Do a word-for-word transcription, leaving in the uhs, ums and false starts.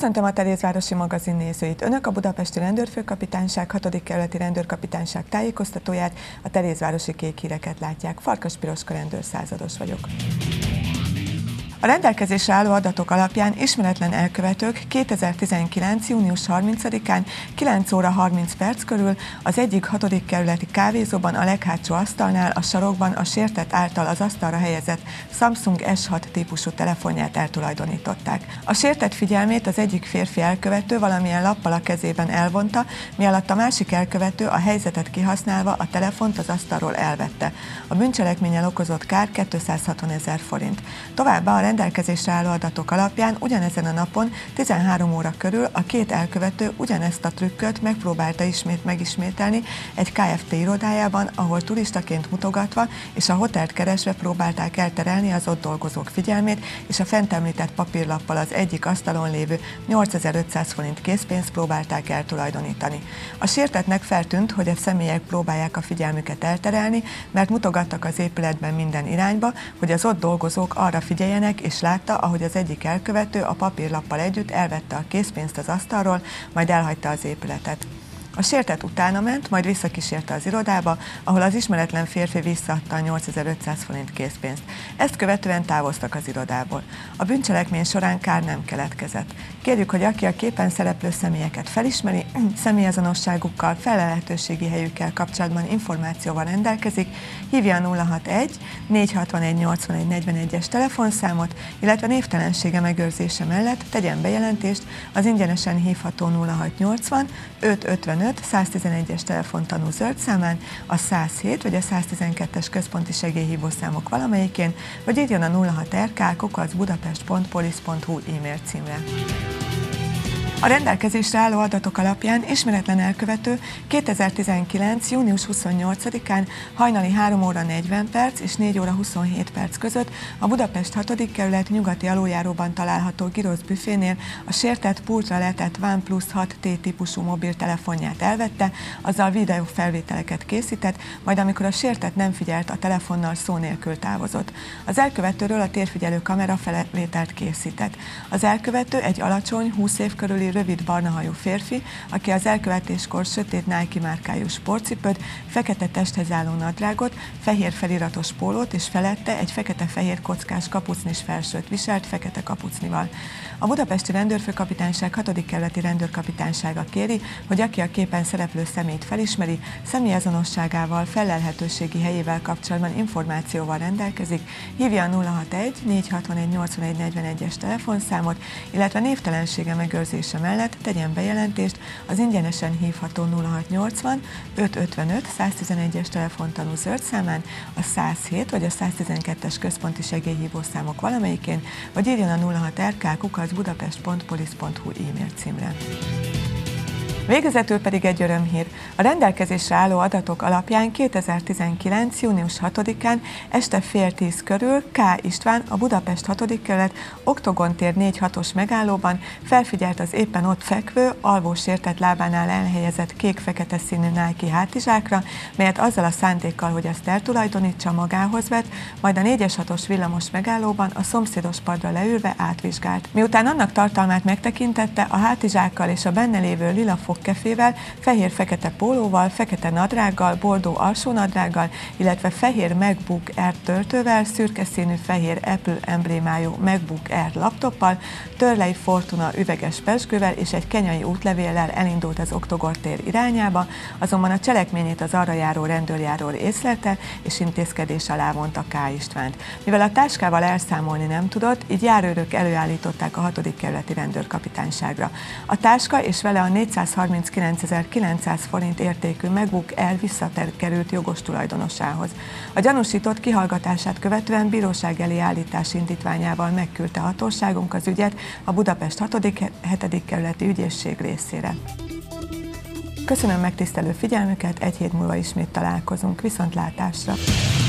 Köszöntöm a Terézvárosi magazin nézőit. Önök a Budapesti Rendőrfőkapitányság hatodik kerületi rendőrkapitányság tájékoztatóját, a Terézvárosi kék híreket látják. Farkas Piroska rendőrszázados vagyok. A rendelkezésre álló adatok alapján ismeretlen elkövetők kétezer-tizenkilenc. június harmincadikán kilenc óra harminc perc körül az egyik hatodik kerületi kávézóban a leghátsó asztalnál a sarokban a sértett által az asztalra helyezett Samsung es hat típusú telefonját eltulajdonították. A sértett figyelmét az egyik férfi elkövető valamilyen lappal a kezében elvonta, mi alatt a másik elkövető a helyzetet kihasználva a telefont az asztalról elvette. A bűncselekménnyel okozott kár kétszázhatvanezer forint. Továbbá a rendelkezésre álló adatok alapján ugyanezen a napon tizenhárom óra körül a két elkövető ugyanezt a trükköt megpróbálta ismét megismételni egy ká ef té irodájában, ahol turistaként mutogatva és a hotelt keresve próbálták elterelni az ott dolgozók figyelmét, és a fent említett papírlappal az egyik asztalon lévő nyolcezer-ötszáz forint készpénzt próbálták eltulajdonítani. A sértettnek feltűnt, hogy a személyek próbálják a figyelmüket elterelni, mert mutogattak az épületben minden irányba, hogy az ott dolgozók arra figyeljenek, és látta, ahogy az egyik elkövető a papírlappal együtt elvette a készpénzt az asztalról, majd elhagyta az épületet. A sértett utána ment, majd visszakísérte az irodába, ahol az ismeretlen férfi visszaadta a nyolcezer-ötszáz forint készpénzt. Ezt követően távoztak az irodából. A bűncselekmény során kár nem keletkezett. Kérjük, hogy aki a képen szereplő személyeket felismeri, személyazonosságukkal, felelhetőségi helyükkel kapcsolatban információval rendelkezik, hívja a nulla hatvanegy négyszázhatvanegy nyolcvanegy negyvenegyes telefonszámot, illetve névtelensége megőrzése mellett tegyen bejelentést az ingyenesen hívható nulla hatszáznyolcvan ötszázötvenöt száztizenegyes telefontanú zöld számán, a száz hét vagy a száz tizenkettes központi segélyhívószámok valamelyikén, vagy írjon a nulla hat er ká kukac budapest pont polisz pont hu e-mail címre. A rendelkezésre álló adatok alapján ismeretlen elkövető kétezer-tizenkilenc. június huszonnyolcadikán hajnali három óra negyven perc és négy óra huszonhét perc között a Budapest hatodik kerület nyugati aluljáróban található Girosz büfénél a sértett pultra letett OnePlus hat té típusú mobiltelefonját elvette, azzal videófelvételeket készített, majd amikor a sértett nem figyelt, a telefonnal szó nélkül távozott. Az elkövetőről a térfigyelő kamera felvételt készített. Az elkövető egy alacsony, húsz év körüli rövid barna hajú férfi, aki az elkövetéskor sötét Nike márkájú sportcipőt, fekete testhez álló nadrágot, fehér feliratos pólót és felette egy fekete-fehér kockás kapucnis felsőt viselt fekete kapucnival. A Budapesti Rendőrfőkapitányság hatodik kerületi rendőrkapitánysága kéri, hogy aki a képen szereplő személyt felismeri, személyazonosságával, felelhetőségi helyével kapcsolatban információval rendelkezik, hívja a nulla hatvanegy négyszázhatvanegy nyolcvanegy negyvenegyes telefonszámot, illetve névtelensége megőrzése mellett tegyen bejelentést az ingyenesen hívható nulla hatszáznyolcvan ötszázötvenöt száztizenegyes telefontanú zöld számán, a száz hét vagy a száz tizenkettes központi segélyhívószámok valamelyikén, vagy írjon a nulla hat er ká kukac budapest pont polisz pont hu e-mail címre. Végezetül pedig egy örömhír. A rendelkezésre álló adatok alapján kétezer-tizenkilenc. június hatodikán este fél tíz körül K. István a Budapest hatodik kerület Oktogon tér négy hatos megállóban felfigyelt az éppen ott fekvő, alvó sértett lábánál elhelyezett kék-fekete színű Nike hátizsákra, melyet azzal a szándékkal, hogy azt eltulajdonítsa, magához vett, majd a négyes hatos villamos megállóban a szomszédos padra leülve átvizsgált. Miután annak tartalmát megtekintette, a hátizsákkal és a benne lévő lila fogkefével, fehér-fekete pólóval, fekete nadrággal, bordó alsónadrággal, illetve fehér MacBook Air töltővel, szürke színű fehér Apple emblémájú MacBook Air laptoppal, Törlei Fortuna üveges pezsgővel és egy kenyai útlevéllel elindult az Oktogon tér irányába, azonban a cselekményét az arra járó rendőrjáró észlelte és intézkedés alá vonta K. Istvánt. Mivel a táskával elszámolni nem tudott, így járőrök előállították a hatodik kerületi rendőrkapitányságra. A táska és vele a négyszázharminckilencezer-kilencszáz forint értékű MacBook Air visszakerült jogos tulajdonosához. A gyanúsított kihallgatását követően bíróság elé állítás indítványával megküldte hatóságunk az ügyet a Budapest hatodik hetedik kerületi ügyészség részére. Köszönöm megtisztelő figyelmüket, egy hét múlva ismét találkozunk, viszontlátásra!